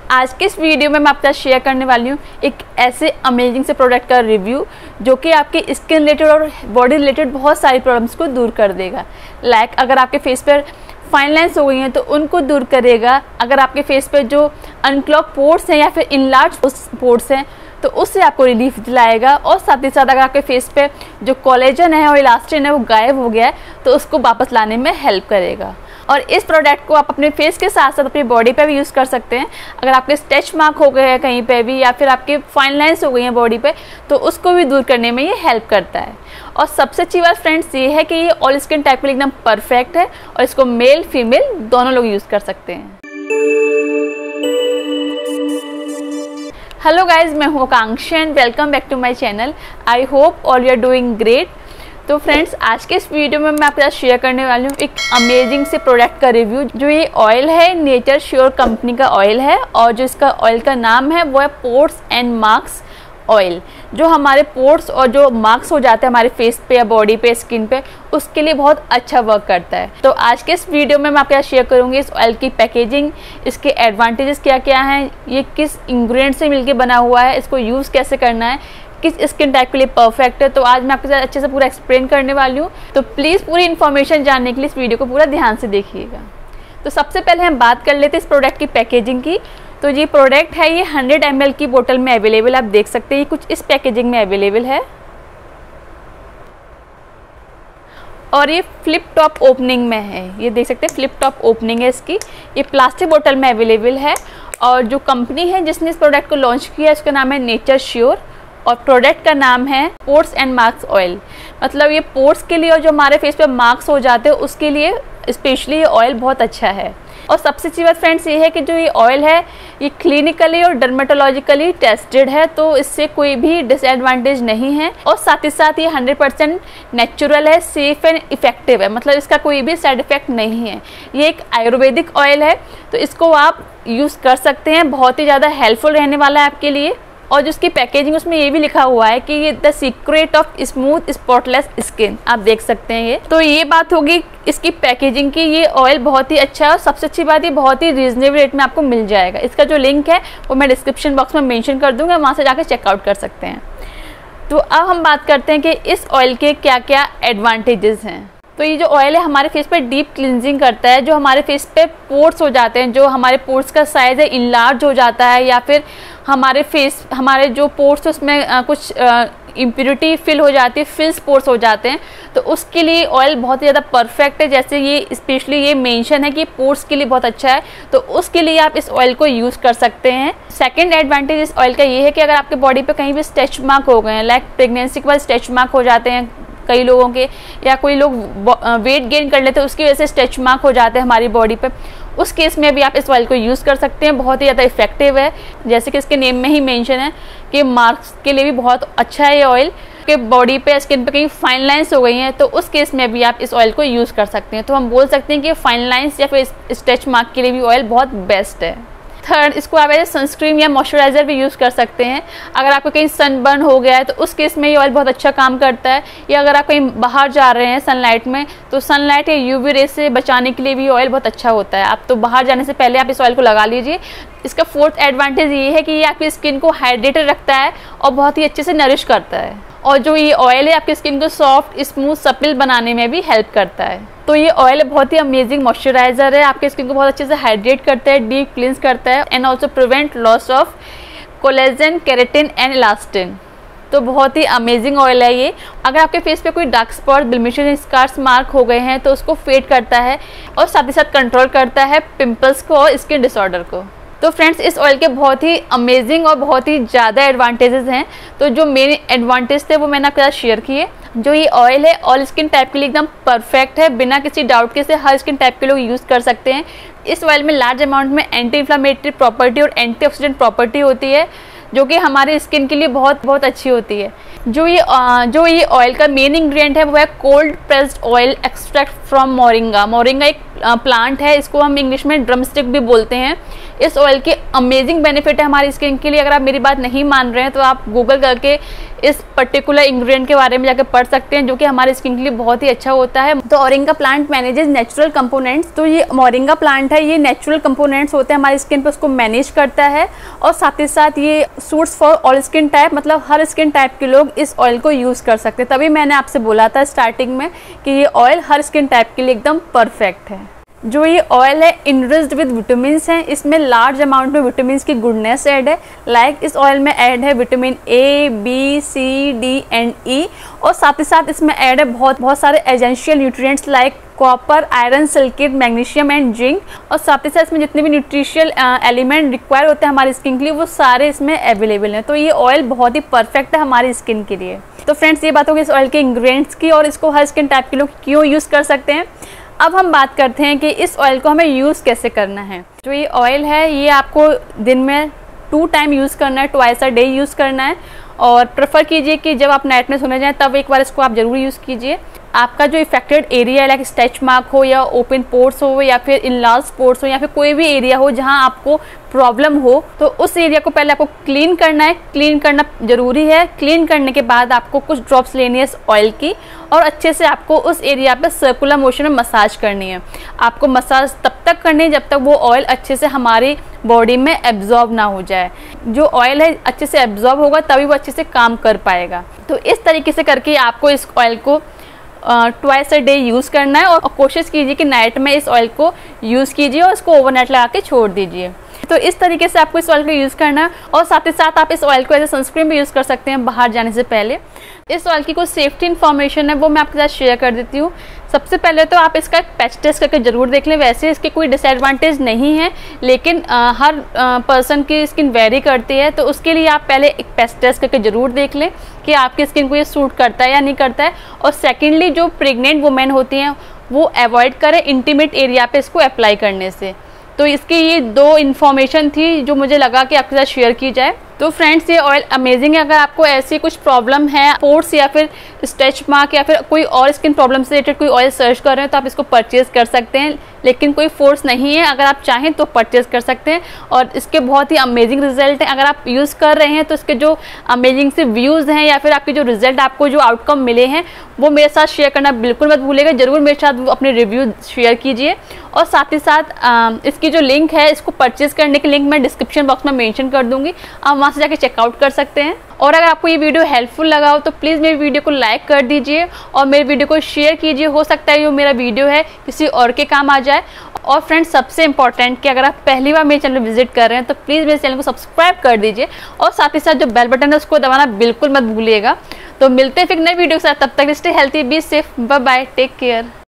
आज के इस वीडियो में मैं आपके साथ शेयर करने वाली हूँ एक ऐसे अमेजिंग से प्रोडक्ट का रिव्यू जो कि आपकी स्किन रिलेटेड और बॉडी रिलेटेड बहुत सारी प्रॉब्लम्स को दूर कर देगा। लाइक अगर आपके फेस पर फाइन लाइन्स हो गई हैं तो उनको दूर करेगा। अगर आपके फेस पर जो अनक्लॉग पोर्स हैं या फिर इनलार्ज पोर्स हैं तो उससे आपको रिलीफ दिलाएगा। और साथ ही साथ अगर आपके फेस पे जो कोलेजन है और इलास्टिन है वो गायब हो गया है तो उसको वापस लाने में हेल्प करेगा। और इस प्रोडक्ट को आप अपने फेस के साथ साथ अपनी बॉडी पे भी यूज़ कर सकते हैं। अगर आपके स्ट्रेच मार्क हो गए हैं कहीं पे भी या फिर आपके फाइन लाइन्स हो गई हैं बॉडी पे तो उसको भी दूर करने में ये हेल्प करता है। और सबसे अच्छी बात फ्रेंड्स ये है कि ये ऑल स्किन टाइप के लिए एकदम परफेक्ट है और इसको मेल फीमेल दोनों लोग यूज़ कर सकते हैं। हेलो गाइज, मैं हूँ Akanksha and welcome back to my channel. I hope all you are doing great. तो फ्रेंड्स, आज के इस वीडियो में मैं आपके साथ शेयर करने वाली हूँ एक अमेजिंग से प्रोडक्ट का रिव्यू। जो ये ऑयल है नेचर श्योर कंपनी का ऑयल है और जो इसका ऑयल का नाम है वो है पोर्स एंड मार्क्स ऑयल। जो हमारे पोर्स और जो मार्क्स हो जाते हैं हमारे फेस पे या बॉडी पे स्किन पे उसके लिए बहुत अच्छा वर्क करता है। तो आज के इस वीडियो में मैं आपके साथ शेयर करूंगी इस ऑयल की पैकेजिंग, इसके एडवांटेजेस क्या क्या हैं, ये किस इंग्रेडिएंट से मिलके बना हुआ है, इसको यूज़ कैसे करना है, किस स्किन टाइप के लिए परफेक्ट है। तो आज मैं आपके साथ अच्छे से पूरा एक्सप्लेन करने वाली हूँ। तो प्लीज़ पूरी इन्फॉर्मेशन जानने के लिए इस वीडियो को पूरा ध्यान से देखिएगा। तो सबसे पहले हम बात कर लेते हैं इस प्रोडक्ट की पैकेजिंग की। तो ये प्रोडक्ट है ये 100 ml की बोतल में अवेलेबल, आप देख सकते हैं ये कुछ इस पैकेजिंग में अवेलेबल है। और ये फ्लिप टॉप ओपनिंग में है, ये देख सकते हैं फ्लिप टॉप ओपनिंग है इसकी। ये प्लास्टिक बोतल में अवेलेबल है और जो कंपनी है जिसने इस प्रोडक्ट को लॉन्च किया उसका नाम है नेचर श्योर और प्रोडक्ट का नाम है पोर्स एंड मार्क्स ऑयल। मतलब ये पोर्स के लिए और जो हमारे फेस पे मार्क्स हो जाते हैं उसके लिए स्पेशली ये ऑयल बहुत अच्छा है। और सबसे अच्छी बात फ्रेंड्स ये है कि जो ये ऑयल है ये क्लिनिकली और डर्मेटोलॉजिकली टेस्टेड है, तो इससे कोई भी डिसएडवांटेज नहीं है। और साथ ही साथ ये 100% नेचुरल है, सेफ एंड इफेक्टिव है, मतलब इसका कोई भी साइड इफेक्ट नहीं है। ये एक आयुर्वेदिक ऑयल है तो इसको आप यूज़ कर सकते हैं, बहुत ही ज़्यादा हेल्पफुल रहने वाला है आपके लिए। और जो इसकी पैकेजिंग उसमें ये भी लिखा हुआ है कि ये the secret of smooth spotless skin, आप देख सकते हैं ये। तो ये बात होगी इसकी पैकेजिंग की। ये ऑयल बहुत ही अच्छा है और सबसे अच्छी बात ये बहुत ही रीजनेबल रेट में आपको मिल जाएगा। इसका जो लिंक है वो मैं डिस्क्रिप्शन बॉक्स में मेंशन कर दूंगा, वहाँ से जाकर चेकआउट कर सकते हैं। तो अब हम बात करते हैं कि इस ऑयल के क्या क्या एडवांटेजेस हैं। तो ये जो ऑयल है हमारे फेस पे डीप क्लिनजिंग करता है। जो हमारे फेस पे पोर्स हो जाते हैं, जो हमारे पोर्स का साइज़ है इनलार्ज हो जाता है या फिर हमारे जो पोर्स उसमें कुछ इम्प्योरिटी फिल हो जाती है, फिल्स पोर्स हो जाते हैं, तो उसके लिए ऑयल बहुत ही ज़्यादा परफेक्ट है। जैसे ये स्पेशली ये मेंशन है कि पोर्स के लिए बहुत अच्छा है, तो उसके लिए आप इस ऑयल को यूज़ कर सकते हैं। सेकेंड एडवांटेज इस ऑयल का ये है कि अगर आपके बॉडी पे कहीं भी स्ट्रेच मार्क हो गए हैं, लाइक प्रेगनेंसी के बाद स्ट्रेच मार्क हो जाते हैं कई लोगों के, या कोई लोग वेट गेन कर लेते हैं उसकी वजह से स्ट्रेच मार्क हो जाते हैं हमारी बॉडी पे, उस केस में भी आप इस ऑयल को यूज़ कर सकते हैं। बहुत ही ज़्यादा इफेक्टिव है, जैसे कि इसके नेम में ही मेंशन है कि मार्क्स के लिए भी बहुत अच्छा है ये ऑयल। कि बॉडी पे स्किन पे कहीं फाइन लाइन्स हो गई हैं तो उस केस में भी आप इस ऑयल को यूज़ कर सकते हैं। तो हम बोल सकते हैं कि फाइन लाइन्स या फिर स्ट्रेच मार्क के लिए भी ऑयल बहुत बेस्ट है। थर्ड, इसको आप एज सनस्क्रीन या मॉइस्चराइज़र भी यूज़ कर सकते हैं। अगर आपको कहीं सनबर्न हो गया है तो उस केस में ये ऑयल बहुत अच्छा काम करता है। या अगर आप कहीं बाहर जा रहे हैं सनलाइट में तो सनलाइट या यूवी रे से बचाने के लिए भी ऑयल बहुत अच्छा होता है। आप तो बाहर जाने से पहले आप इस ऑयल को लगा लीजिए। इसका फोर्थ एडवांटेज ये है कि ये आपकी स्किन को हाइड्रेटेड रखता है और बहुत ही अच्छे से नरिश करता है। और जो ये ऑयल है आपकी स्किन को सॉफ्ट स्मूथ सपिल बनाने में भी हेल्प करता है। तो ये ऑयल बहुत ही अमेजिंग मॉइस्चराइज़र है, आपके स्किन को बहुत अच्छे से हाइड्रेट करता है, डीप क्लींस करता है and also prevent loss of collagen, keratin and elastin. तो बहुत ही अमेजिंग ऑयल है ये। अगर आपके फेस पे कोई dark spot, blemishes, scars mark हो गए हैं तो उसको फेड करता है और साथ ही साथ कंट्रोल करता है पिंपल्स को और स्किन डिसऑर्डर को। तो फ्रेंड्स, इस ऑयल के बहुत ही अमेजिंग और बहुत ही ज़्यादा एडवांटेजेस हैं। तो जो मेन एडवांटेज थे वो मैंने आपके साथ शेयर किए। जो ये ऑयल है ऑल स्किन टाइप के लिए एकदम परफेक्ट है, बिना किसी डाउट के से हर स्किन टाइप के लोग यूज़ कर सकते हैं। इस ऑयल में लार्ज अमाउंट में एंटी इन्फ्लामेटरी प्रॉपर्टी और एंटीऑक्सीडेंट प्रॉपर्टी होती है जो कि हमारे स्किन के लिए बहुत अच्छी होती है। जो ये ऑयल का मेन इंग्रेडिएंट है वो है cold pressed oil extract from moringa. Moringa एक प्लांट है, इसको हम इंग्लिश में ड्रमस्टिक भी बोलते हैं। इस ऑयल के अमेजिंग बेनिफिट है हमारी स्किन के लिए। अगर आप मेरी बात नहीं मान रहे हैं तो आप गूगल करके इस पर्टिकुलर इंग्रेडिएंट के बारे में जाकर पढ़ सकते हैं, जो कि हमारी स्किन के लिए बहुत ही अच्छा होता है। तो moringa plant manages natural components. तो ये मोरिंगा प्लांट है, ये नेचुरल कंपोनेंट्स होते हैं हमारी स्किन पर, उसको मैनेज करता है। और साथ ही साथ ये suits for all skin type, मतलब हर स्किन टाइप के लोग इस ऑयल को यूज़ कर सकते हैं। तभी मैंने आपसे बोला था स्टार्टिंग में कि ये ऑयल हर स्किन टाइप के लिए एकदम परफेक्ट है। जो ये ऑयल है इनरिच्ड विद विटामिन है, इसमें लार्ज अमाउंट में विटामिन की गुडनेस ऐड है। लाइक इस ऑयल में ऐड है vitamin A, B, C, D and E. और साथ ही साथ इसमें ऐड है बहुत सारे essential nutrients like copper, iron, silicate, magnesium and zinc. और साथ ही साथ इसमें जितने भी न्यूट्रिशियल एलिमेंट रिक्वायर होते हैं हमारी स्किन के लिए, वो सारे इसमें अवेलेबल हैं। तो ये ऑयल बहुत ही परफेक्ट है हमारी स्किन के लिए। तो फ्रेंड्स, ये बात होगी इस ऑयल के इंग्रेडिएंट्स की और इसको हर स्किन टाइप के लोग क्यों यूज़ कर सकते हैं। अब हम बात करते हैं कि इस ऑयल को हमें यूज़ कैसे करना है। जो ये ऑयल है ये आपको दिन में 2 टाइम यूज़ करना है, ट्वाइस अ डे यूज़ करना है। और प्रेफर कीजिए कि जब आप नाइट में सोने जाएं तब एक बार इसको आप ज़रूर यूज़ कीजिए। आपका जो इफेक्टेड एरिया है, लाइक स्ट्रेच मार्क हो या ओपन पोर्स हो या फिर इनलार्ज पोर्स हो या फिर कोई भी एरिया हो जहां आपको प्रॉब्लम हो, तो उस एरिया को पहले आपको क्लीन करना है। क्लीन करना ज़रूरी है। क्लीन करने के बाद आपको कुछ ड्रॉप्स लेनी है इस ऑयल की और अच्छे से आपको उस एरिया पे सर्कुलर मोशन में मसाज करनी है। आपको मसाज तब तक करनी है जब तक वो ऑयल अच्छे से हमारी बॉडी में एब्जॉर्ब ना हो जाए। जो ऑयल है अच्छे से एब्जॉर्ब होगा तभी वो अच्छे से काम कर पाएगा। तो इस तरीके से करके आपको इस ऑयल को ट्वाइस अ डे यूज़ करना है। और कोशिश कीजिए कि नाइट में इस ऑयल को यूज़ कीजिए और इसको ओवरनाइट लगा के छोड़ दीजिए। तो इस तरीके से आपको इस ऑयल को यूज़ करना है। और साथ ही साथ आप इस ऑयल को एज ए सनस्क्रीन भी यूज़ कर सकते हैं बाहर जाने से पहले। इस ऑयल की कुछ सेफ्टी इन्फॉर्मेशन है वो मैं आपके साथ शेयर कर देती हूँ। सबसे पहले तो आप इसका एक पैच टेस्ट करके ज़रूर देख लें। वैसे इसके कोई डिसएडवांटेज नहीं है, लेकिन हर पर्सन की स्किन वेरी करती है, तो उसके लिए आप पहले एक पैच टेस्ट करके ज़रूर देख लें कि आपकी स्किन को ये सूट करता है या नहीं करता है। और सेकेंडली, जो प्रेग्नेंट वुमेन होती हैं वो अवॉइड करें इंटीमेट एरिया पे इसको अप्लाई करने से। तो इसकी ये 2 इन्फॉर्मेशन थी जो मुझे लगा कि आपके साथ शेयर की जाए। तो फ्रेंड्स, ये ऑयल अमेजिंग है। अगर आपको ऐसी कुछ प्रॉब्लम है, पोर्स या फिर स्ट्रेच मार्क या फिर कोई और स्किन प्रॉब्लम से रिलेटेड कोई ऑयल सर्च कर रहे हैं तो आप इसको परचेज कर सकते हैं, लेकिन कोई फोर्स नहीं है। अगर आप चाहें तो परचेज कर सकते हैं और इसके बहुत ही अमेजिंग रिजल्ट हैं। अगर आप यूज़ कर रहे हैं तो इसके जो अमेजिंग से व्यूज़ हैं या फिर आपके जो रिजल्ट, आपको जो आउटकम मिले हैं, वो मेरे साथ शेयर करना बिल्कुल मत भूलिएगा। ज़रूर मेरे साथ अपने रिव्यू शेयर कीजिए। और साथ ही साथ इसकी जो लिंक है, इसको परचेज करने की लिंक मैं डिस्क्रिप्शन बॉक्स में मेंशन कर दूंगी, आप वहाँ से जाके चेकआउट कर सकते हैं। और अगर आपको ये वीडियो हेल्पफुल लगा हो तो प्लीज़ मेरी वीडियो को लाइक कर दीजिए और मेरी वीडियो को शेयर कीजिए। हो सकता है जो मेरा वीडियो है किसी और के काम आ जाए। और फ्रेंड्स, सबसे इंपॉर्टेंट कि अगर आप पहली बार मेरे चैनल विजिट कर रहे हैं तो प्लीज़ मेरे चैनल को सब्सक्राइब कर दीजिए और साथ ही साथ जो बेल बटन है उसको दबाना बिल्कुल मत भूलिएगा। तो मिलते हैं फिर नए वीडियो के साथ। तब तक stay healthy, be safe, bye bye, take care.